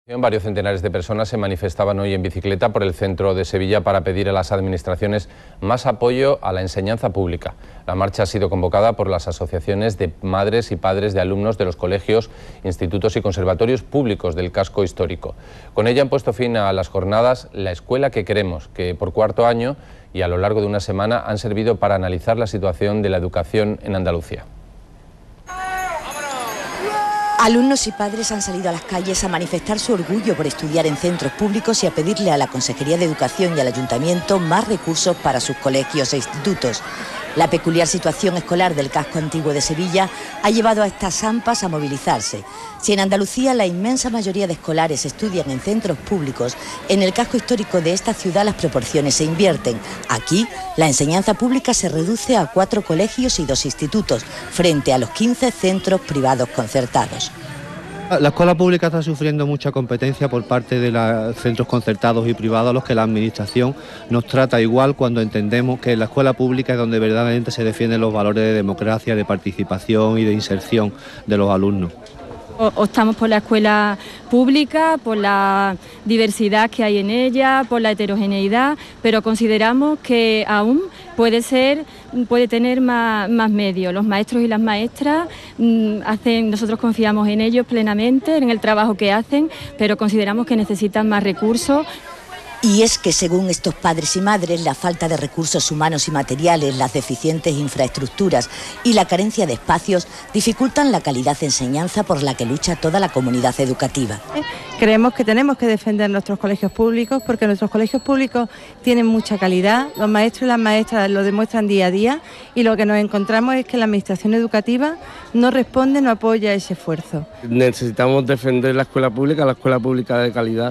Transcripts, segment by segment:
Varios centenares de personas se manifestaban hoy en bicicleta por el centro de Sevilla para pedir a las administraciones más apoyo a la enseñanza pública. La marcha ha sido convocada por las asociaciones de madres y padres de alumnos de los colegios, institutos y conservatorios públicos del casco histórico. Con ella han puesto fin a las jornadas La Escuela que Queremos, que por cuarto año y a lo largo de una semana han servido para analizar la situación de la educación en Andalucía. Alumnos y padres han salido a las calles a manifestar su orgullo por estudiar en centros públicos y a pedirle a la Consejería de Educación y al Ayuntamiento más recursos para sus colegios e institutos. La peculiar situación escolar del casco antiguo de Sevilla ha llevado a estas AMPAs a movilizarse. Si en Andalucía la inmensa mayoría de escolares estudian en centros públicos, en el casco histórico de esta ciudad las proporciones se invierten. Aquí, la enseñanza pública se reduce a 4 colegios y 2 institutos, frente a los 15 centros privados concertados. La escuela pública está sufriendo mucha competencia por parte de los centros concertados y privados, a los que la administración nos trata igual, cuando entendemos que la escuela pública es donde verdaderamente se defienden los valores de democracia, de participación y de inserción de los alumnos. Optamos por la escuela pública, por la diversidad que hay en ella, por la heterogeneidad, pero consideramos que aún puede tener más medios. Los maestros y las maestras nosotros confiamos en ellos plenamente, en el trabajo que hacen, pero consideramos que necesitan más recursos. Y es que, según estos padres y madres, la falta de recursos humanos y materiales, las deficientes infraestructuras y la carencia de espacios dificultan la calidad de enseñanza por la que lucha toda la comunidad educativa. Creemos que tenemos que defender nuestros colegios públicos, porque nuestros colegios públicos tienen mucha calidad, los maestros y las maestras lo demuestran día a día, y lo que nos encontramos es que la administración educativa no responde, no apoya ese esfuerzo. Necesitamos defender la escuela pública de calidad,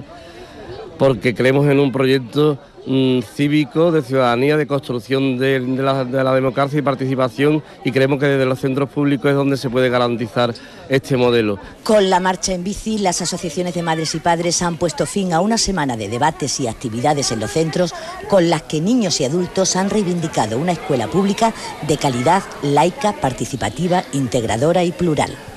porque creemos en un proyecto cívico, de ciudadanía, de construcción de la democracia y participación, y creemos que desde los centros públicos es donde se puede garantizar este modelo. Con la marcha en bici, las asociaciones de madres y padres han puesto fin a una semana de debates y actividades en los centros, con las que niños y adultos han reivindicado una escuela pública de calidad, laica, participativa, integradora y plural.